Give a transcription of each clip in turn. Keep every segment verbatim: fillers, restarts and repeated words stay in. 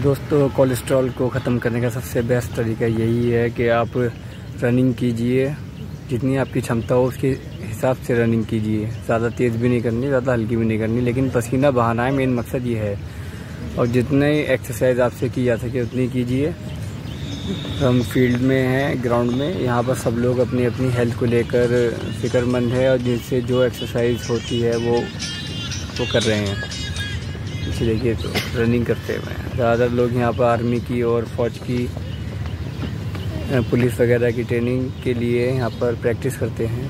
दोस्तों, कोलेस्ट्रॉल को ख़त्म करने का सबसे बेस्ट तरीका यही है कि आप रनिंग कीजिए। जितनी आपकी क्षमता हो उसके हिसाब से रनिंग कीजिए। ज़्यादा तेज़ भी नहीं करनी, ज़्यादा हल्की भी नहीं करनी, लेकिन पसीना बहाना है, मेन मकसद ये है। और जितने एक्सरसाइज आपसे की जा सके उतनी कीजिए। हम फील्ड में हैं, ग्राउंड में, यहाँ पर सब लोग अपनी अपनी हेल्थ को लेकर फिक्रमंद है और जिनसे जो एक्सरसाइज होती है वो वो कर रहे हैं। इसी देखिए तो रनिंग करते हुए ज़्यादातर लोग यहाँ पर आर्मी की और फौज की, पुलिस वगैरह की ट्रेनिंग के लिए यहाँ पर प्रैक्टिस करते हैं।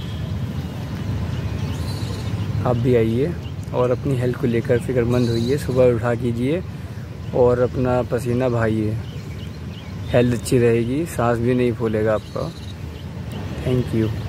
आप भी आइए और अपनी हेल्थ को लेकर फिक्रमंद होइए। सुबह उठा कीजिए और अपना पसीना बहाइए। हेल्थ अच्छी रहेगी, सांस भी नहीं फूलेगा आपका। Thank you.